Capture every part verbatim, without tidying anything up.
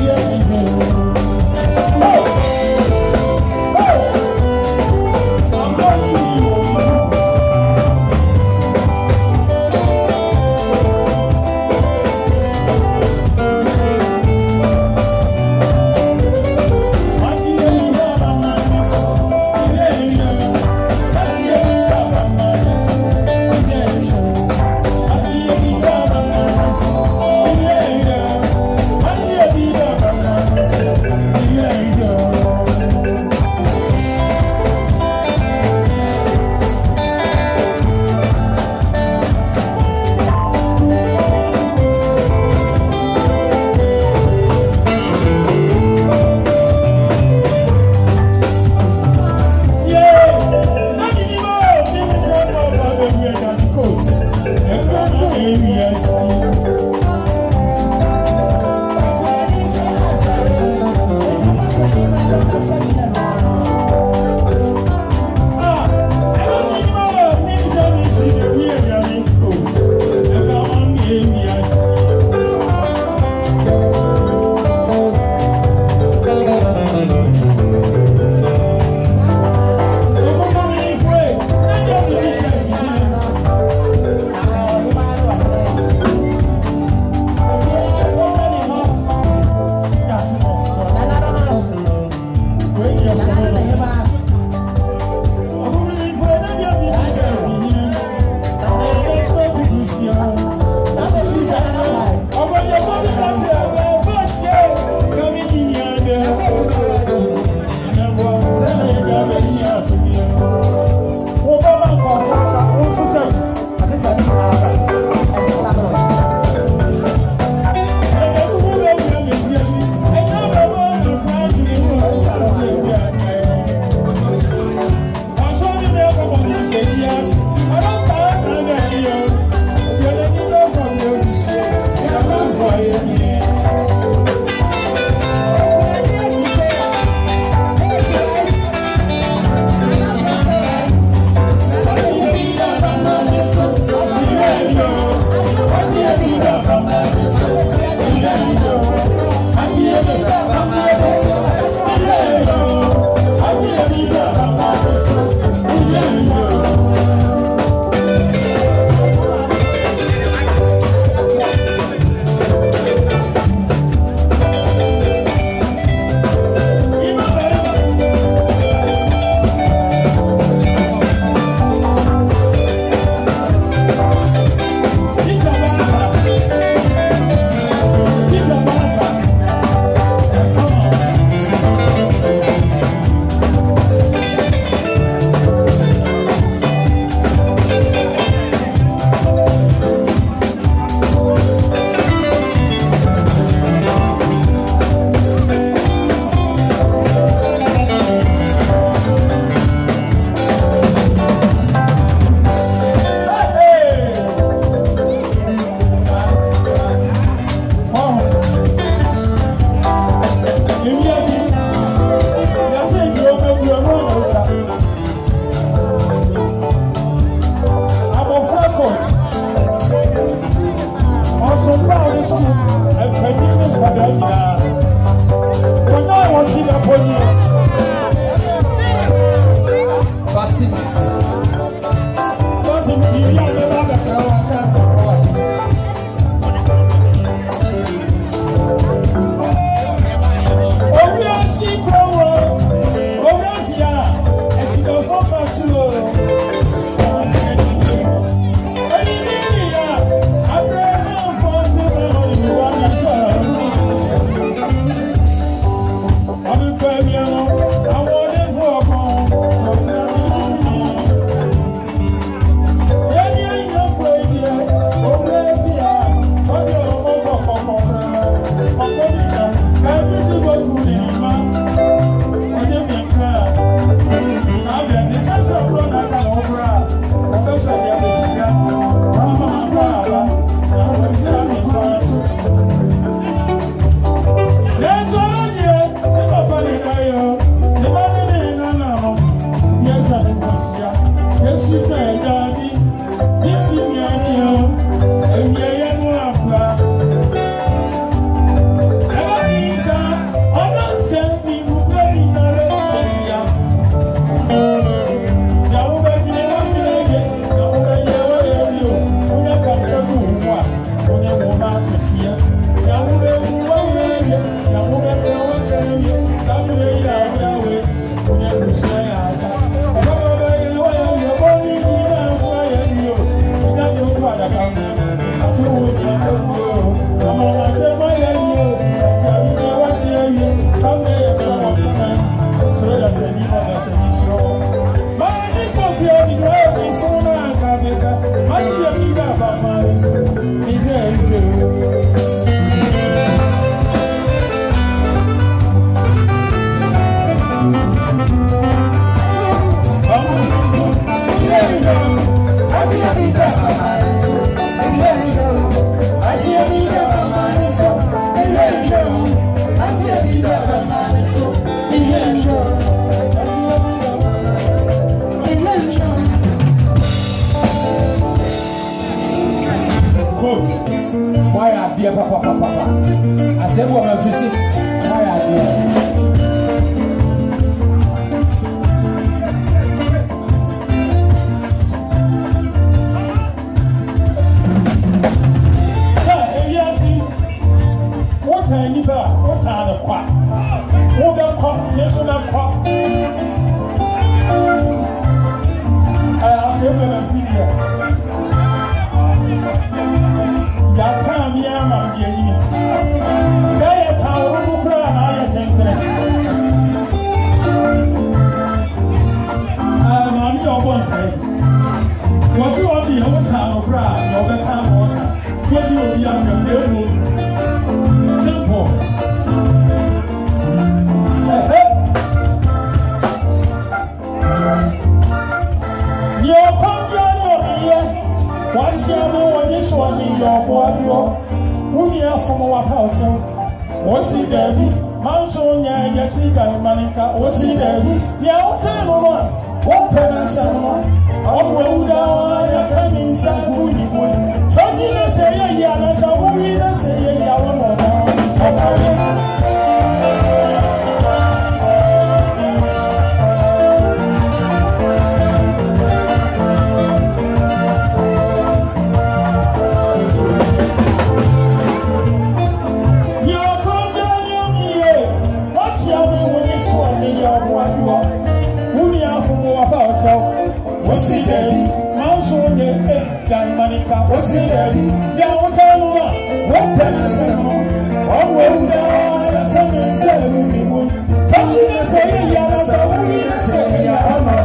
Every time Why are dear papa papa? I said, woman, visit. Why are dear? What are you there? What are the quack? What the quack? Yes, the quack. I asked him when I'm feeling. Say a tower of Ukraine, I attend. I'm on your one side. What you want the whole town of Brad, your town water, what you will be on your neighborhood. Simple. Your company, once you know this one in your boy. We are from our culture. What's it, Debbie? Manso, Yasiga, Manica, what's it, Debbie? Yeah, okay, no one. What penance and one? Oh, well, I come inside. So, you say, yeah, that's a movie, that's a yeah, one more. What's it, Daddy? Manso, Manica, what's it, Daddy? Yeah, what I want. What penance and one? Oh, well, I said, tell you to say, yeah, that's a movie, that's a yeah, I'm not.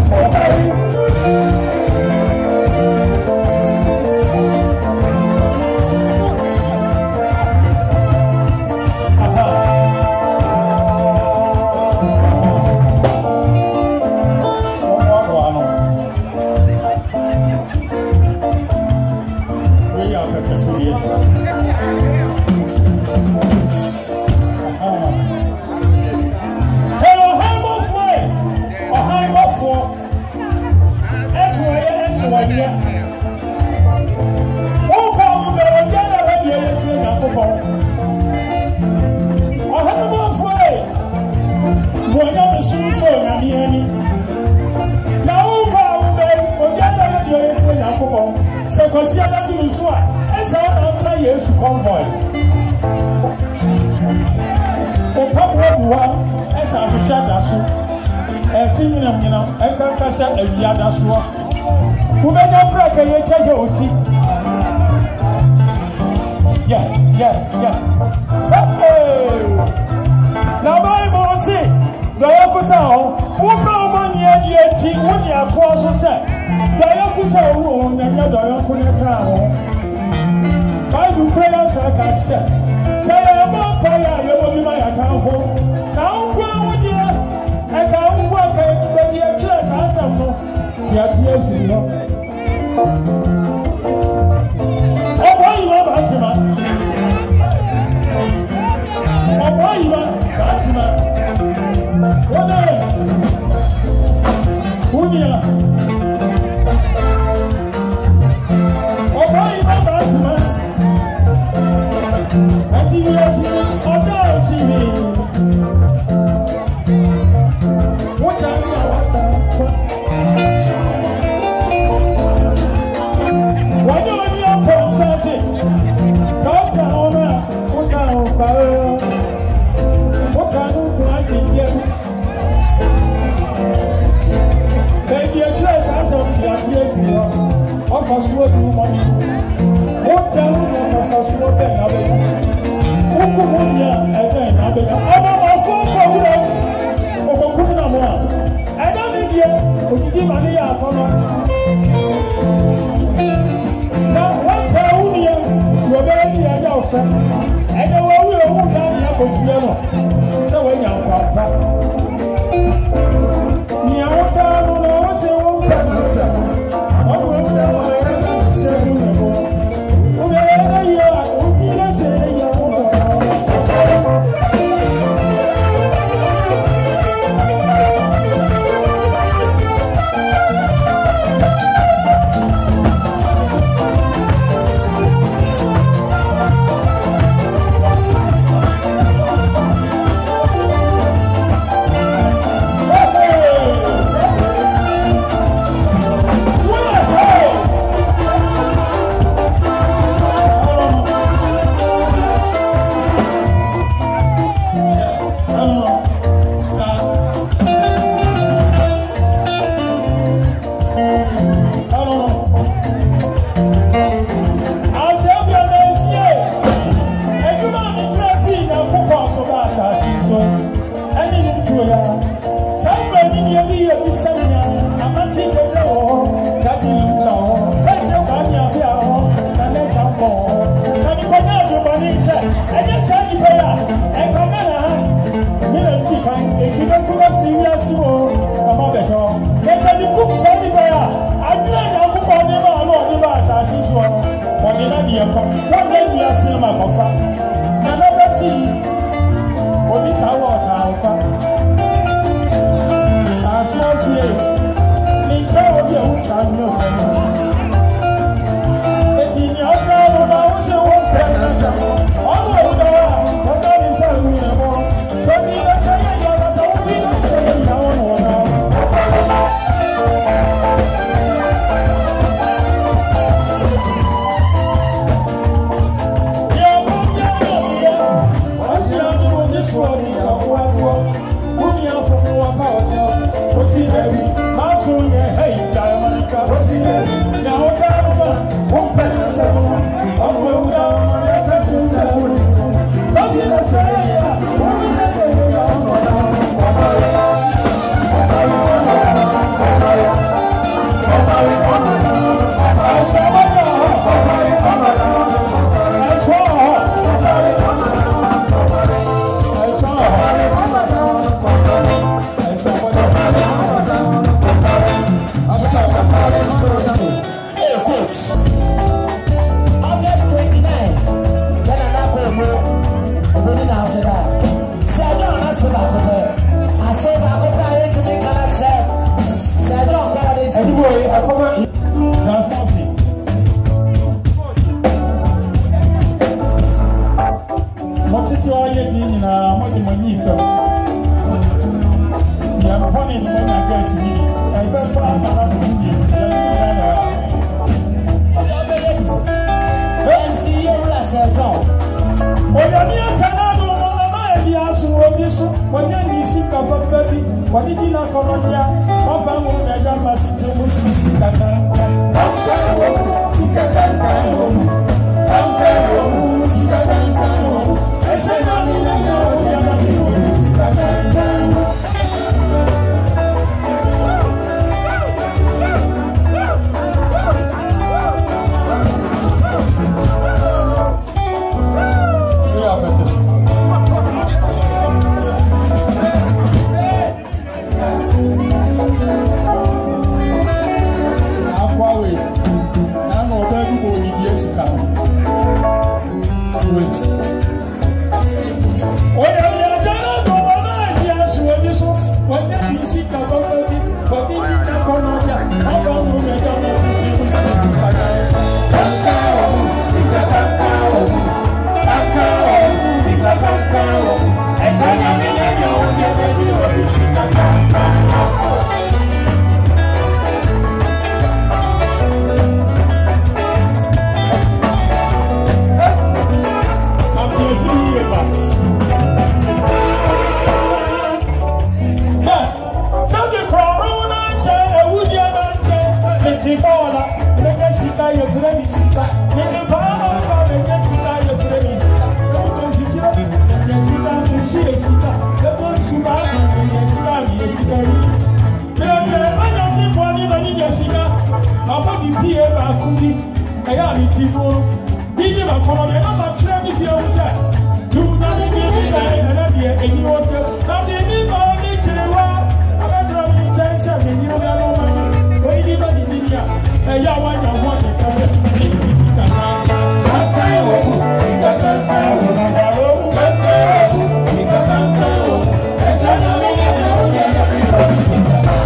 Yeah, yeah, yeah. Hey! Now, my boss, the Yakusa, who come on here, dear team, when you are cross, said, the Yakusa, who own and the Yakusa. Bible prayers, like I said, say, I'm not tired, you will be my account for. Now, go with you, I can't work when you are just as some more. Yet, yes, you know. Oh, why you are Fatima? Oh, why you are Fatima? What are you? Who are you? Oh, why you are Fatima? I see you, I see you, I see you. What are you? Why do you have processing? What can you Offer you money. What down for sure then I will. Ukumunya again, I will. I don't know for you. Okukuna. I don't need you. Give money. Now, one town here, you're very near your friend. And the way we are moving down here was never. So when you're out, Papa di P A ba kumi. Eya mi ti mo. Bigi ma kono me na ma tire mi fi o se. Tu na mi bi mi na na bi eni o te. Na bi mi ma mi tire wa. Aba tro mi che se mi ni o ga lo ma. O ni ba di ni ya. Eya wa nya wo ni ka se. Ni bi si ka na. Ka ka o mu. Ka ka ka o mu. Ka o mu. Ka ka o mu. Ka ka ka o mu. Esa na mi na o ya na bi o si ka na.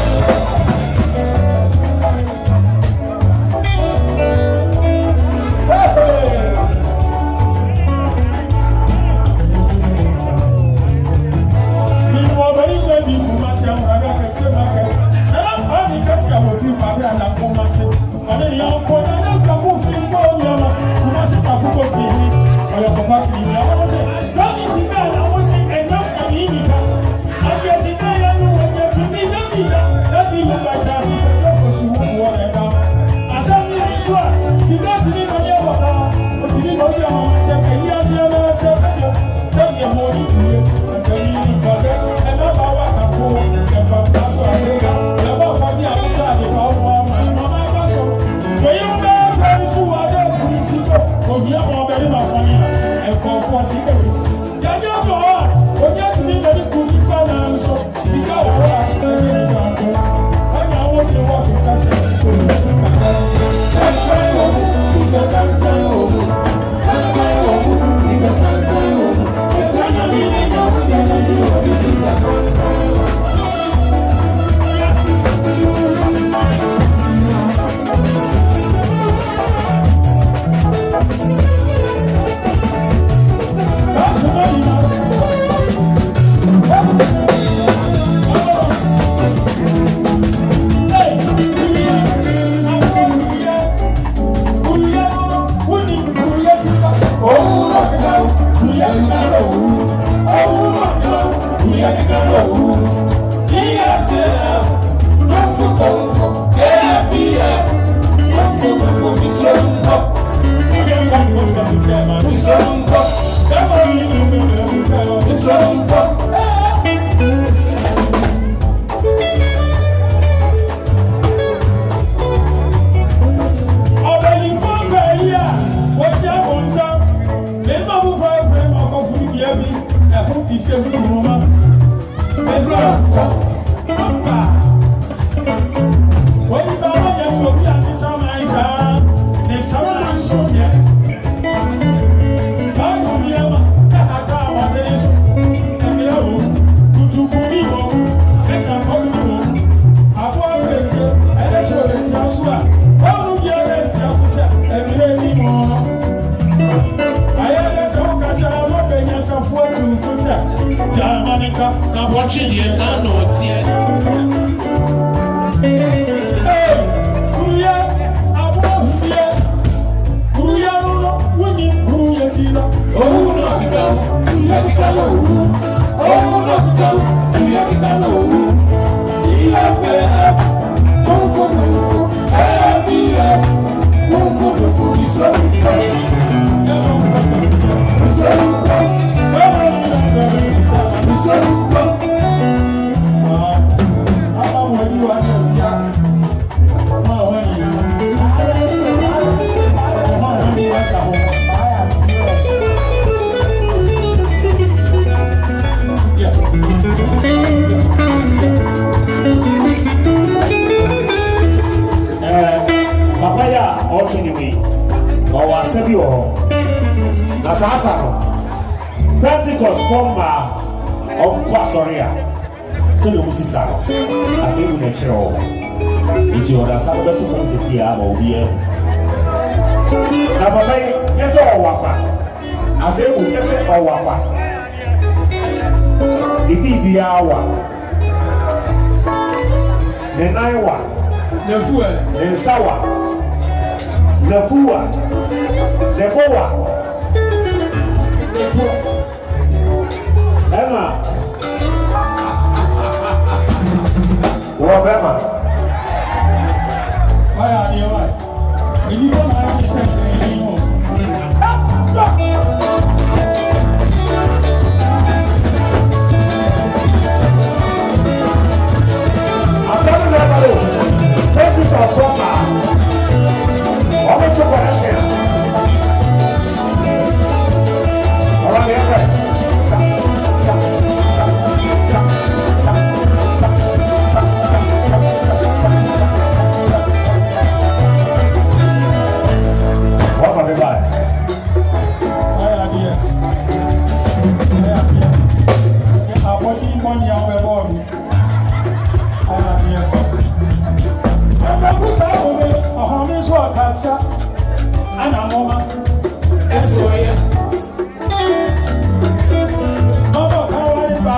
Pentecost form of Passoria. So you must say, I say we need to know. It's your son that you can see about here. Now, Papa, yes, or Wapa. I say we yes or Wapa. The B B hour. The Naiwa. The Fua. The Sawa. The Fua. The Boa. Emma, what Emma? Why are you right? If you don't have to say anymore, I said, "Never know." Let's go,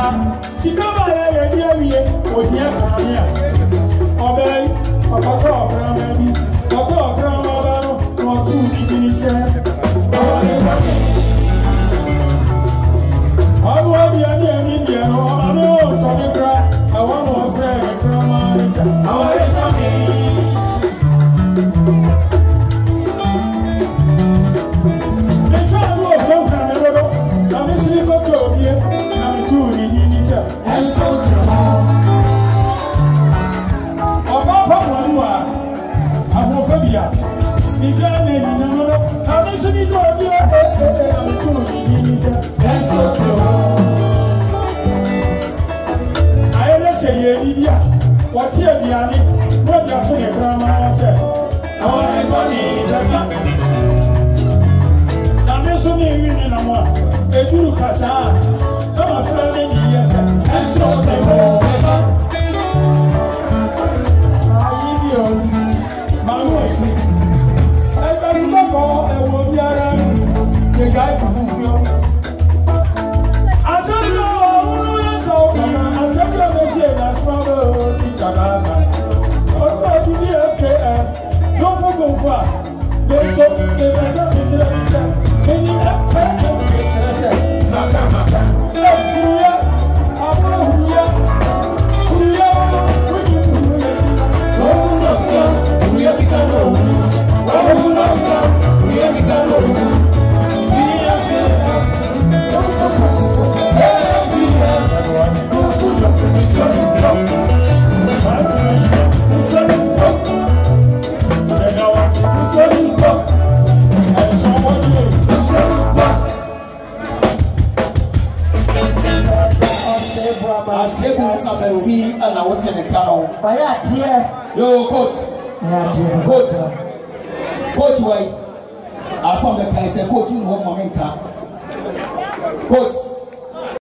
Sikama ya ya dia wiye odia kanya. Obey okoko krama bi. Okoko krama ba no no tu bigini se. Abu abi ani ani dia no amano to ni kra. I want to friend krama se. Awale kami. Le fa no lo krama lo. Ami sini ko to bi. Ami tu ni ni se. And so Phobia. The guy may be number. How much you go? You are a two. And so, I don't say, Lydia, what here be on it? What you are to the grandma said. I want money. I'm also near in one. A two casa. I'm a friend in the yes. And so, the guy to fulfill. I said, no, I said, that's why teacher. Oh, the F K F. Don't go far. They so they present me to the mission. They need a pen and paper. Maka, maka. Huya, Abba, Huya, Huya, Huya, oh, no, Huya, Kikano, oh, no, Huya, Kikano. Yo, coach. Coach. Coach, why? I found the guy say, coach, you know what, Coach.